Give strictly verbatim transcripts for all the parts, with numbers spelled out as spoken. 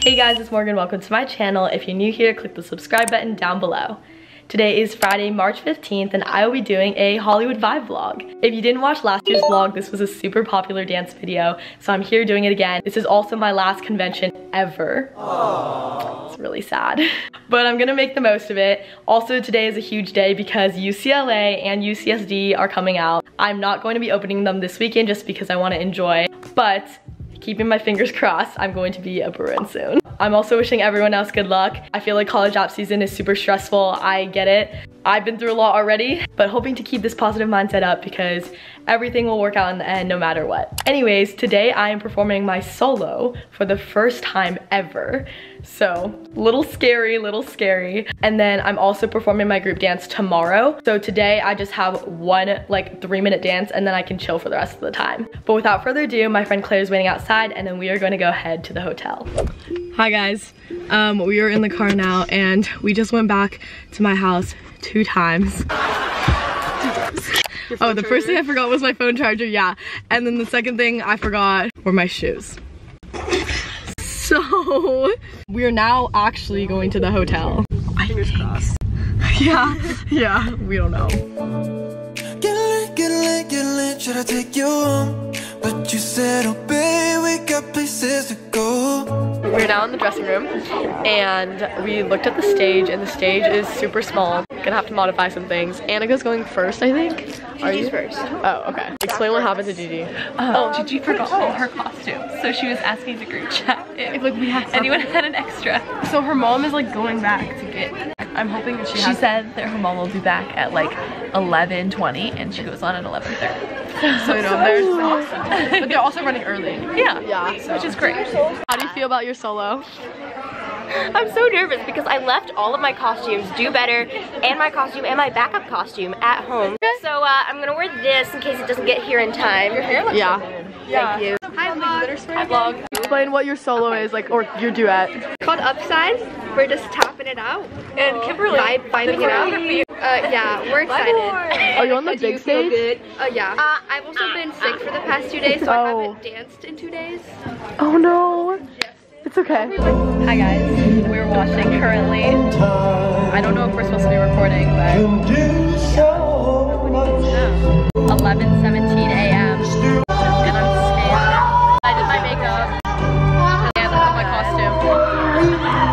Hey guys, it's Morgan. Welcome to my channel. If you're new here, click the subscribe button down below. Today is Friday, March fifteenth, and I will be doing a Hollywood vibe vlog. If you didn't watch last year's vlog, this was a super popular dance video, so I'm here doing it again. This is also my last convention ever. Aww. It's really sad, but I'm gonna make the most of it. Also, today is a huge day because U C L A and U C S D are coming out. I'm not going to be opening them this weekend just because I want to enjoy, but keeping my fingers crossed, I'm going to be a Bruin soon. I'm also wishing everyone else good luck. I feel like college app season is super stressful. I get it. I've been through a lot already, but hoping to keep this positive mindset up because everything will work out in the end no matter what. Anyways, today I am performing my solo for the first time ever. So, little scary, little scary. And then I'm also performing my group dance tomorrow. So today I just have one like three minute dance and then I can chill for the rest of the time. But without further ado, my friend Claire is waiting outside and then we are going to go head to the hotel. Hi guys, um, we are in the car now and we just went back to my house two times. Oh, the first thing I forgot was my phone charger, yeah. And then the second thing I forgot were my shoes. So, we are now actually going to the hotel. Fingers crossed. Yeah, yeah, we don't know. Get lit, get lit, get lit, should I take you home? But you said, oh babe, we got places to go. We're now in the dressing room and we looked at the stage and the stage is super small. Gonna have to modify some things. Annika's going first, I think. Are you first? Oh, okay. Explain what happened to Gigi. Um, oh, Gigi forgot all her costumes, so she was asking the group chat if like we had anyone had an extra. So her mom is like going back to get. I'm hoping that she. She has said that her mom will be back at like eleven twenty, and she goes on at eleven thirty. So you know, there's awesome. But they're also running early. Yeah, yeah, so. Which is great. How do you feel about your solo? I'm so nervous because I left all of my costumes, Do Better, and my costume and my backup costume at home. So uh, I'm gonna wear this in case it doesn't get here in time. Your hair looks yeah. so good. Yeah. Thank you. Hi vlog. Hi vlog. Explain what your solo is, like, or your duet. It's called Upside. We're just tapping it out. And Kimberly. Vibe, vibing it out. Uh, yeah, we're excited. Are you on the big stage? Uh, yeah. Uh, I've also been sick for the past two days, so oh. I haven't danced in two days. Oh no. It's okay. Hi guys, we're watching currently. I don't know if we're supposed to be recording, but eleven seventeen a m and I'm scared. I did my makeup and I put my costume.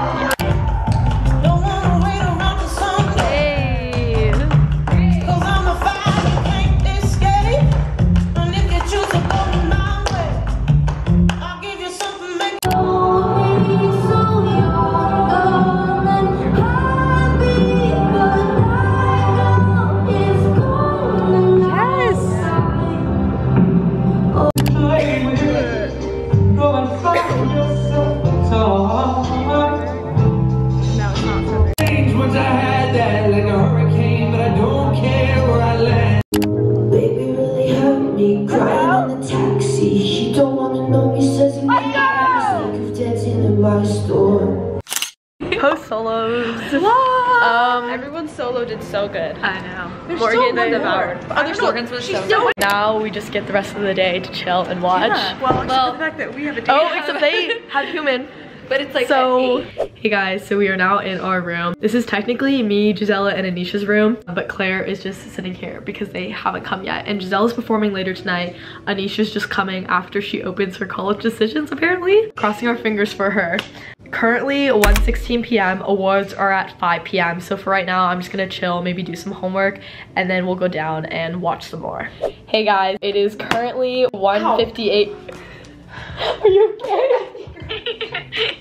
Post solos. Um, Everyone's solo did so good. I know. They're Morgan so devoured. Other Morgan's was so good. Now we just get the rest of the day to chill and watch. Yeah. Well, except well, the fact that we have a day. Oh, except they have human. But it's like so. Hey guys, so we are now in our room. This is technically me, Gisela, and Anisha's room, but Claire is just sitting here because they haven't come yet. And Gisella's performing later tonight. Anisha's just coming after she opens her college decisions, apparently. Crossing our fingers for her. Currently one sixteen p m Awards are at five p m So for right now, I'm just gonna chill, maybe do some homework, and then we'll go down and watch some more. Hey guys, it is currently one fifty-eight. Are you okay?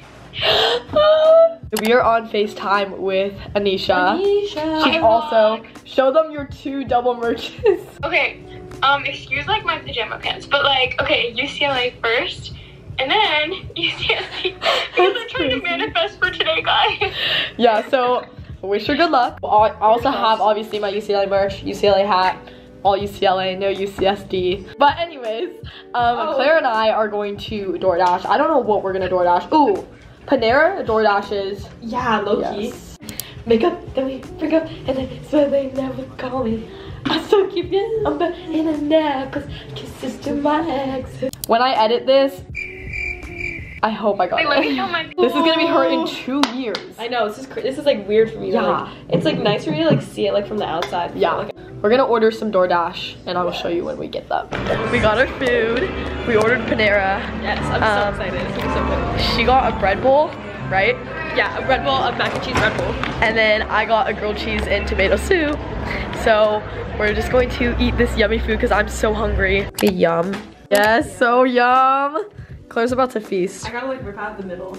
We are on FaceTime with Anisha. Anisha. She's also, show them your two double merches. Okay, um, excuse like my pajama pants, but like, okay, U C L A first, and then U C S D, because I'm trying to manifest for today, guys. Yeah, so wish her good luck. I also have obviously my U C L A merch, U C L A hat, all U C L A, no U C S D. But anyways, um, oh. Claire and I are going to DoorDash. I don't know what we're gonna DoorDash. Ooh, Panera DoorDashes. Yeah, low-key. Yes. Makeup, then we break up, and then so they never call me. I still keep your number in a necklace, kisses to my exes. When I edit this, I hope I got Wait, it. let me show my This is gonna be her in two years. I know, this is cra this is like weird for me. Yeah. Like, it's like nice for me to like see it like from the outside. Yeah. Like, We're gonna order some DoorDash and I will show you when we get them. We got our food. We ordered Panera. yes, I'm Um, so excited. It's gonna be so good. She got a bread bowl, right? Yeah, a bread bowl, a mac and cheese bread bowl. And then I got a grilled cheese and tomato soup. So we're just going to eat this yummy food because I'm so hungry. Okay, yum. Yes, so yum. Claire's about to feast. I gotta like rip out the middle.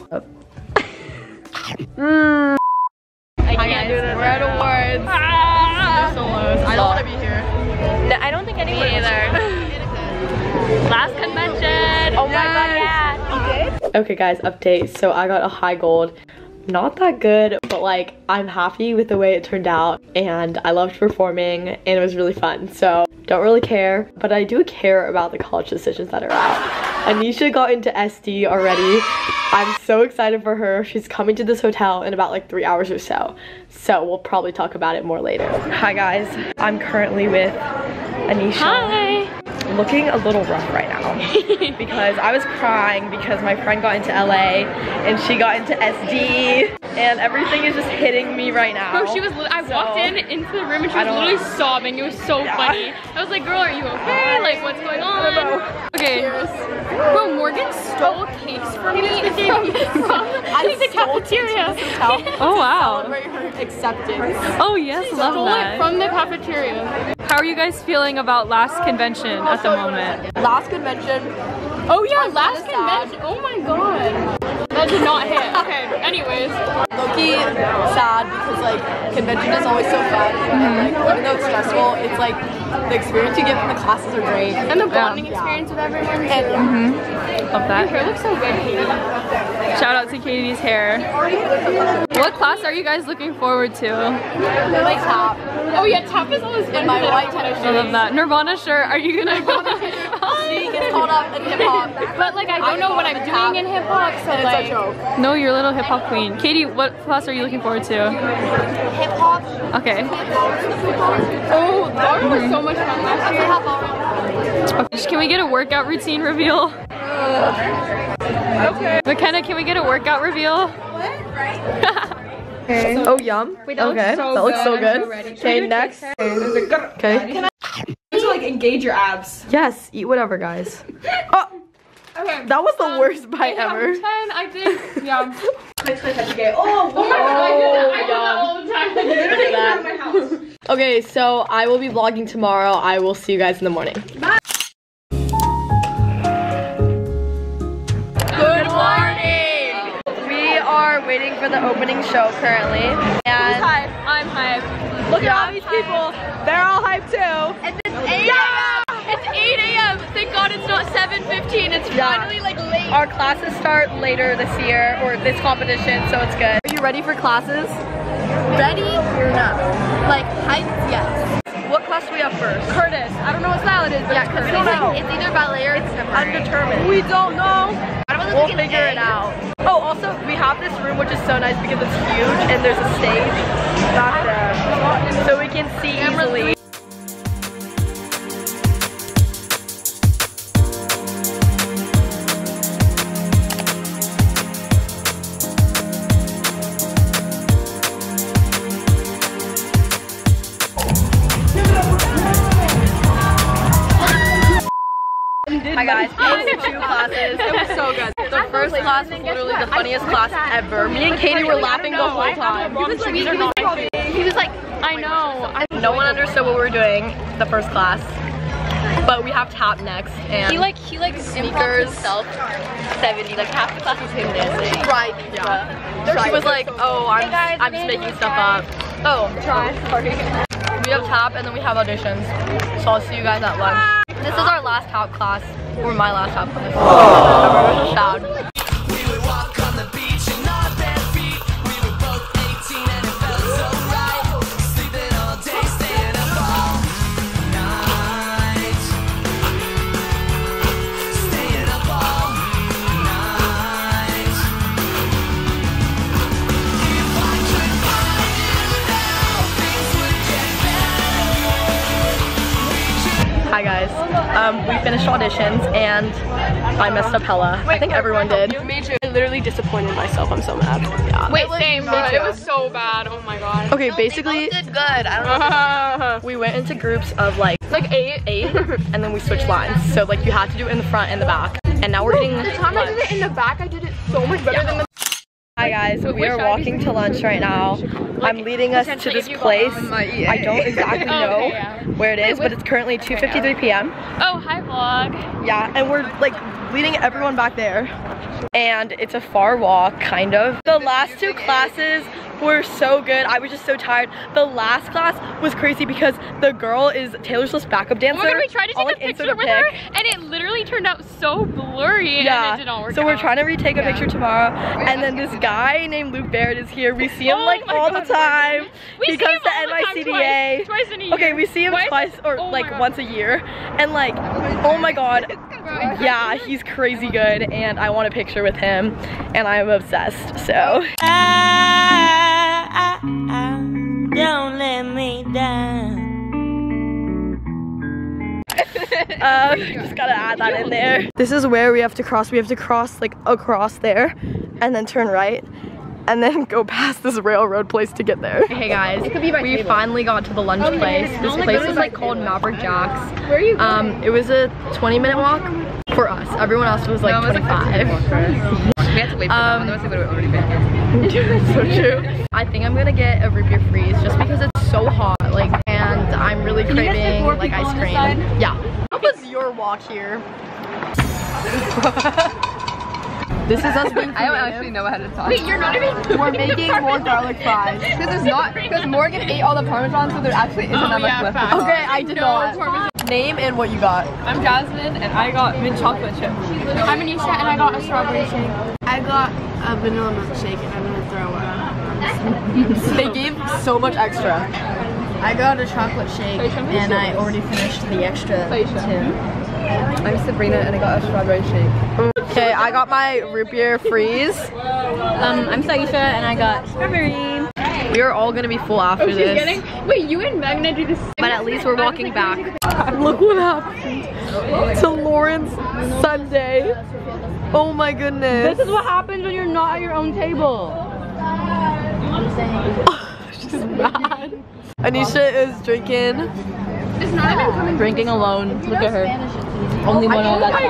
Mmm. I I can't do this. We're at awards. Ah. Solos. I don't want to be here. No, I don't think anyone either. Last convention. Oh my god, yeah. You did? Okay guys, update. So I got a high gold. Not that good, but like I'm happy with the way it turned out and I loved performing and it was really fun. So don't really care, but I do care about the college decisions that are out. Anisha got into S D already. I'm so excited for her. She's coming to this hotel in about like three hours or so. So we'll probably talk about it more later. Hi guys, I'm currently with Anisha. Hi. Looking a little rough right now because I was crying because my friend got into L A and she got into S D and everything is just hitting me right now. Bro, she was, I So, walked in into the room and she I was don't- literally sobbing. It was so Yeah. funny. I was like, girl, are you okay? Like, what's going on? Okay. Bro, Morgan stole cakes from me from, from the cafeteria. Oh wow. acceptance. Oh yes, love Stole that. it from the cafeteria. How are you guys feeling about last convention at the moment? Last convention. Oh yeah, last convention. Oh my god. That did not hit. Okay, anyways. Low-key sad because like convention is always so fun and like even though it's stressful, it's like the experience you get from the classes are great. And the bonding Yeah. experience with everyone. And Love Your that. hair looks so good, Katie. Shout out to Katie's hair. What class are you guys looking forward to? like top Oh yeah, tap is always in my white tennis I love shoes. that. Nirvana shirt. Are you gonna go? She gets called up in hip hop. But like I don't know what I'm doing in hip hop, so And like it's a joke. No, you're a little hip hop queen. Katie, what class are you looking forward to? Hip hop. Okay. oh, that was so much fun last year. Okay. Can we get a workout routine reveal? Okay. McKenna, can we get a workout reveal? Okay. Oh yum. Wait, that okay. looks so that looks so good. I'm good. so ready. Okay, next. Okay. To like engage your abs. Yes, eat whatever, guys. Oh, Okay. that was the worst bite Yeah, ever. ten, I think. Yeah. Oh, Oh my god, I do that, I do God. that all the time. I literally do that in my house. Okay, so I will be vlogging tomorrow. I will see you guys in the morning. Bye. Good morning. We are waiting for the opening show currently, and Hype. I'm hype. look at all these people. They're all hyped too. And it's eight A M It's eight A M Thank God it's not seven fifteen. It's Yeah. finally like late. Our classes start later this year, or this competition, so it's good. Are you ready for classes? Ready? No. Like hype? Yes. What class do we have first? Curtis. I don't know what style it is, but Yeah, it's because we Curtis. don't know. It's either ballet or contemporary. Undetermined. We don't know. I don't We'll figure it out. Oh, also, we have this room which is so nice because it's huge and there's a stage back there. So we can see easily. Hi guys, it's two classes. It was so good. The first class was literally the funniest class ever. Me and Katie were laughing the whole time. He was like, he was like, he was like, I know. I No one understood what we were doing the first class. But we have tap next and He like, he like speakers. himself. seventy, like half the class was him dancing. Right, yeah. She was like, oh, I'm, I'm just making stuff up. Oh, try. We have tap and then we have auditions. So I'll see you guys at lunch. This is our last tap class, or my last tap class. Everyone's just loud. We would walk on the beach in our bare feet. We were both eighteen and it felt so right. Sleeping all day, staying up all night. Staying up all night. If I could find you now, things would get better. Hi guys. Um, Um, we finished auditions and I messed up hella. I think everyone did. Me too. I literally disappointed myself. I'm so mad. Yeah. Wait, same, but it was so bad. Oh my god. Okay, basically, Did good. I don't know. we went into groups of like like eight, eight, and then we switched lines. So like you had to do it in the front and the back. And now we're getting The time I did it in the back, I did it so much better than the. Hi guys, we are walking to lunch right now. I'm leading us to this place. I don't exactly know Okay, yeah. where it is, but it's currently two fifty-three p m Oh, hi vlog. Yeah, and we're like leading everyone back there. And it's a far walk, kind of. The last two classes were so good. I was just so tired. The last class was crazy because the girl is Taylor Swift's backup dancer. Oh my god, we tried to I'll, take like, a insert picture with pic. her, and it literally turned out so blurry, Yeah, and it did not work so we're out. trying to retake a picture tomorrow. And then this guy named Luke Barrett is here. We see him Oh like my all God, the time. We he see comes him to all N the Y time, C D A. Twice, twice in a year. Okay, we see him Twice? twice or Oh my like God. once a year. And like, oh my God. Yeah, he's crazy good and I want a picture with him and I'm obsessed, so. Don't let me down. um, just gotta add that in there. This is where we have to cross. We have to cross like across there and then turn right and then go past this railroad place to get there. Hey guys, we finally got to the lunch place. This place is like called Maverick Jack's. Where are you going? Um, it was a twenty minute walk for us. Everyone else was like twenty-five. We had to wait for Um, them, otherwise they would have already been here. That's so true. I think I'm gonna get a root beer freeze just because it's so hot, like, and I'm really craving like ice cream. Yeah. How was your walk here? This is us being I don't actually know how to talk. Wait, you're not even. We're making more garlic fries. Because there's not, because Morgan ate all the Parmesan, so there actually isn't that much yeah, left. facts. Okay, I did not. Name and what you got. I'm Jasmine, and I got mint chocolate chip. I'm Anisha, and I got a strawberry shake. I got a vanilla milkshake and I'm gonna throw up. They gave so much extra. I got a chocolate shake and I already finished the extra tin. I'm Sabrina, and I got a strawberry shake. Okay, I got my root beer freeze. Um, I'm Saisha and I got strawberry. We are all gonna be full after She's this. getting. Wait, you and Magna do this. But at least we're walking back. Look what happened to Lauren's Sunday. Oh my goodness. This is what happens when you're not at your own table. She's mad. Anisha is drinking. It's not even coming. Drinking alone. Look at her. Only one of that.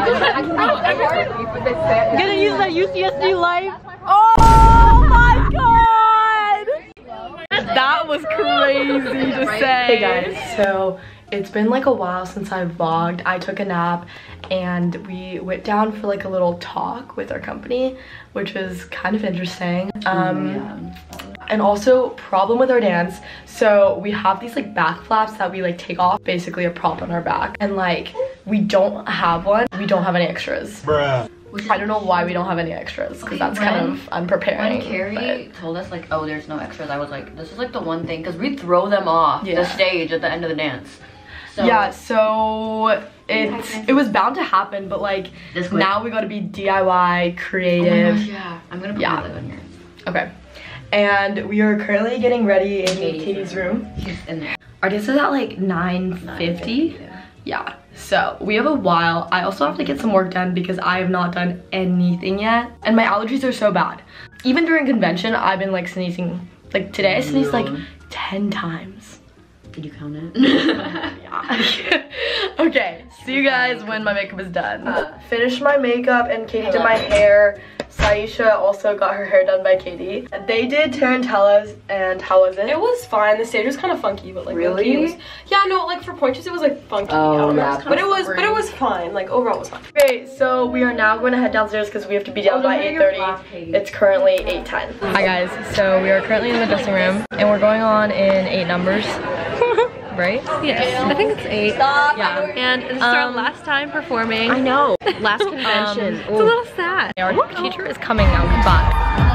Gonna use that U C S D life. Oh my god! That was crazy to say. Hey guys, so it's been like a while since I vlogged. I took a nap and we went down for like a little talk with our company, which was kind of interesting. Um, and also problem with our dance. So we have these like back flaps that we like take off, basically a prop on our back. And like, we don't have one. We don't have any extras. Bruh. I don't know why we don't have any extras, because that's kind of unpreparing. When Carrie but... told us like, oh, there's no extras, I was like, this is like the one thing, because we throw them off Yeah. the stage at the end of the dance. So yeah, so it it was bound to happen, but like This quick? now we got to be D I Y, Oh my creative. gosh, yeah, I'm gonna put Yeah. yeah. in here. Okay, and we are currently getting ready in Katie's Katie's room. She's in there. Our dance is at like nine fifty. Yeah. Yeah, so we have a while. I also have to get some work done because I have not done anything yet. And my allergies are so bad. Even during convention, I've been like sneezing. Like today I sneezed like ten times. Did you count it? Yeah. Okay, see you guys when my makeup is done. Uh, finished my makeup and Katie did my hair. Saisha also got her hair done by Katie. They did Tarantellas, and how was it? It was fine. The stage was kind of funky, but like Really? it was, yeah, no, like for pointers it was like funky. Oh, I don't know. yeah, But it was, but it was fine. Like overall, it was fine. Okay, so we are now going to head downstairs because we have to be down by eight thirty. It's currently eight ten. Hi guys, so we are currently in the dressing room and we're going on in eight numbers. Right? Yes, I think it's eight. Yeah. And this is our Um, last time performing. I know. Last convention. It's a little sad. Our teacher is coming now. Goodbye.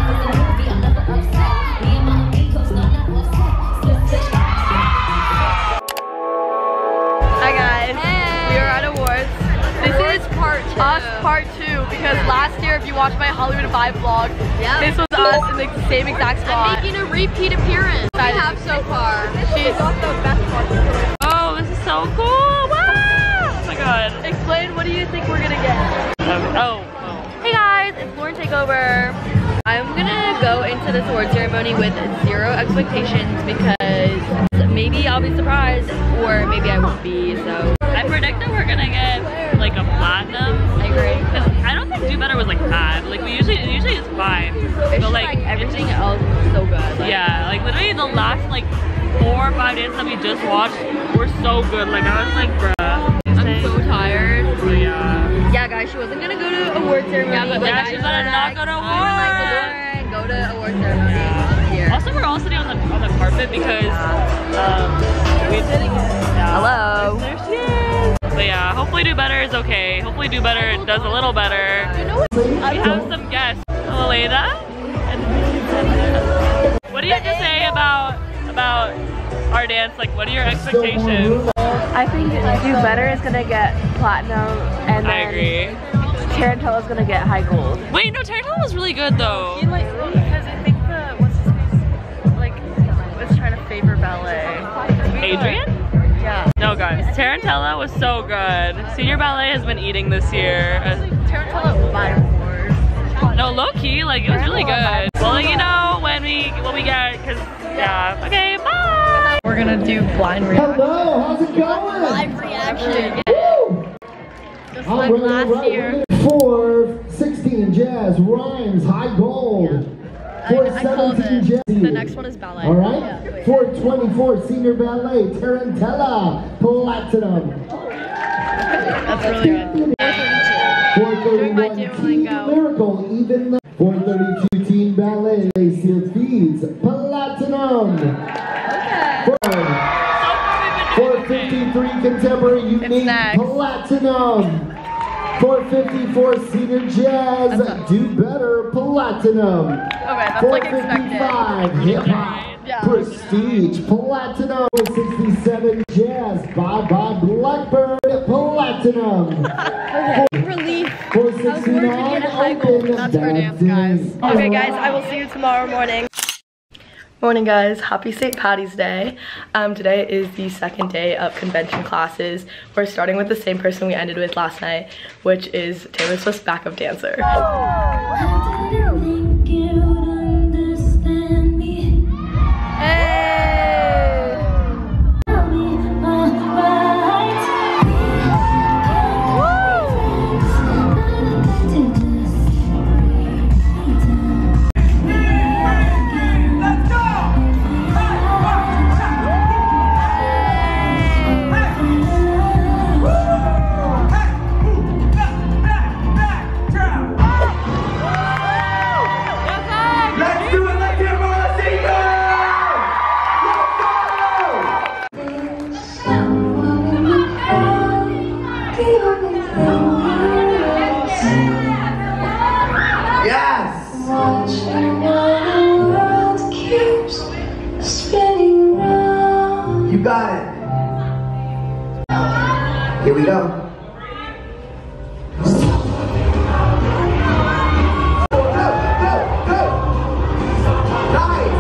Hi guys. We are at awards. This is part two. Us part two because last year, if you watched my Hollywood Vibe vlog, Yeah. this was us in the same exact spot. Making a repeat appearance. We have so far. She's Oh, this is so cool! Wow! Oh my god. good. Explain, what do you think we're gonna get? Um, oh. Hey guys, it's Lauren Takeover. I'm gonna go into this award ceremony with zero expectations because maybe I'll be surprised or maybe I won't be, so. I predict that we're gonna get like a platinum. I agree. Cause I don't think Do Better was like bad. Like we usually, usually it's fine. It's but like, like everything else is so good. Like, yeah, like literally the last like four or five days that we just watched were so good. Like I was like, bruh. I'm so tired. So yeah. Yeah, guys, she wasn't gonna go to award ceremony. Yeah, but now she's gonna not go to award. Like, Lauren, go to award ceremony Yeah. here. Also, we're all sitting on the on the carpet because um, we sitting. Yeah. Hello. There she is. But yeah, hopefully Do Better is okay. Hopefully Do Better does a little better. You know what? We have some guests. Elena. What do you have to say about about our dance? Like, what are your expectations? I think Do Better is gonna get platinum, and I then agree. Tarantella's gonna get high gold. Wait, no, Tarantella was really good though. He like, because I think the, what's his name? Like, was trying to favor ballet. Adrian? Yeah. No, guys, Tarantella was so good. Senior ballet has been eating this year. Tarantella vibe wars. No, low key, like it was really good. We'll let you know when we when we get, cause yeah. Okay, bye. We're gonna do blind reaction. Hello, how's it going? Live reaction. Woo! Just All like right, last all right, year. four sixteen jazz rhymes high gold. Yeah. four I, I called seventeen it. jazz. The next one is ballet. All right. Yeah. four twenty-four senior ballet Tarantella platinum. That's really good. four thirty-one teen miracle even. four thirty-two teen ballet sealed feeds platinum. Okay. four fifty-three contemporary unique platinum. four fifty-four senior jazz Do Better platinum. Okay, that's four like expected. fifty-five hip hop Yeah. prestige platinum. four sixty-seven jazz Bye Bye Blackbird platinum. Okay. Relief. four sixty-nine open. That's for dance, guys. Okay, guys, I will see you tomorrow morning. Morning, guys. Happy Saint Patty's Day. Um, today is the second day of convention classes. We're starting with the same person we ended with last night, which is Taylor Swift's backup dancer. You got it. Here we go. Go, go, go. Nice.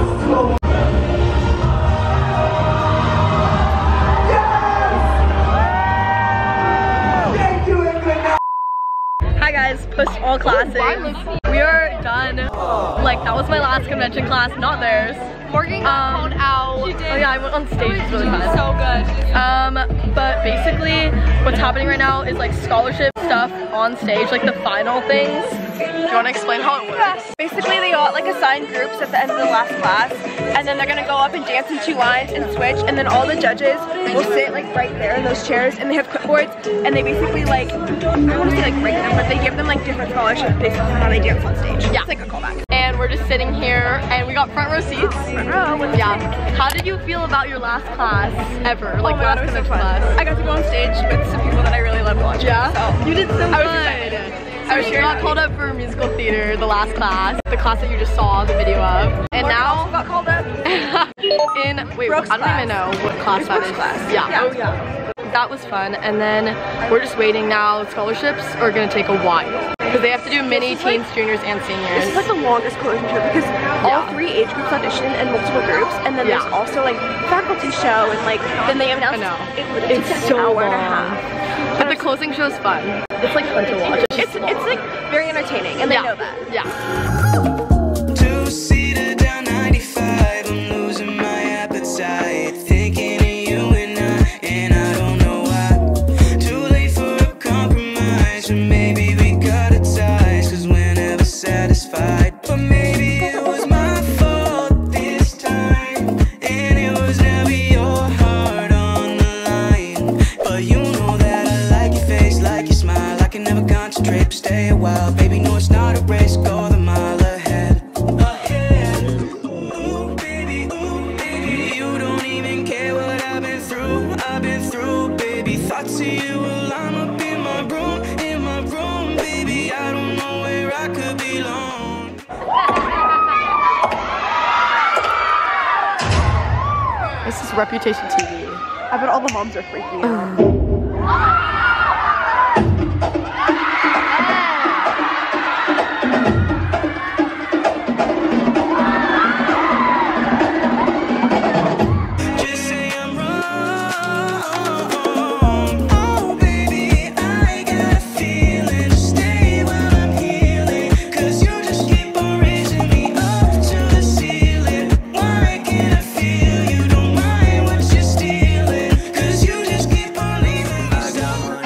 Yes! Thank you, England. Hi guys, post all classes. We are done. Like, that was my last convention class, not theirs. Morgan got Um, called out. Oh yeah, I went on stage. It was really fun. So good. Um, but basically, what's happening right now is like scholarship stuff on stage, like the final things. Do you want to explain how it works? Yes. Basically, they got like assigned groups at the end of the last class, and then they're gonna go up and dance in two lines and switch, and then all the judges will sit like right there in those chairs, and they have clipboards, and they basically like, I don't want to say like rank them, but they give them like different scholarships based on how they dance on stage. Yeah, it's like a callback. And we're just sitting here, and we got front row seats. Front row. Yeah. How did you feel about your last class ever? Like Oh my God, last it was so convention fun. class? I got to go on stage with some people that I really loved watching. Yeah? So You did so I was good. excited. So I was you very got happy. called up for musical theater, the last class, the class that you just saw the video of. And Lauren now also got called up. in wait, Brooke's I don't class. even know what class It's that Brooke's is. class. Yeah. Yeah. Oh yeah. That was fun. And then we're just waiting now. Scholarships are gonna take a while because they have to do mini, This is like- teens, juniors, and seniors. This is like the longest coalition show because all three age groups audition and multiple groups, and then Yeah. there's also like faculty show, and like then they announce I know. it literally It's takes so an hour and a long. half. But the the closing show is fun. It's like fun to watch. It's, it's, it's like very entertaining, and they yeah. know that. Yeah. Two-seater down ninety-five, I'm losing my appetite. Thinking of you and I, and I don't know why. Too late for a compromise, or maybe we got a ties, cause we're never satisfied. But maybe it was my fault this time, and it was never your heart on the line. But you know that I like your face, like your smile. I can never concentrate, but stay a while. Baby, no, it's not a race, go the mile ahead. Ahead. Ooh, baby, ooh, baby, you don't even care what I've been through. I've been through, baby. Thoughts of you while I'm up in my room, in my room, baby. I don't know where I could belong. This is Reputation T V. I bet all the moms are freaking out. Just say I'm wrong. Oh, baby, I got a feeling. Stay while I'm healing, cause you just keep on raising me up to the ceiling. Why can't I feel you don't mind what you're stealing? Cause you just keep on leaving me stuck.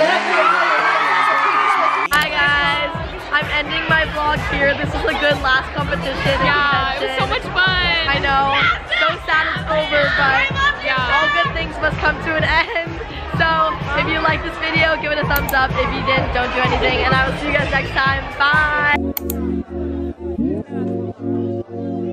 Hi guys, I'm ending my vlog here. This is a good last competition. Yeah, it was so much fun. I know, so sad it's over, but Yeah. all good things must come to an end. So if you like this video, give it a thumbs up. If you didn't, don't do anything, and I will see you guys next time. Bye.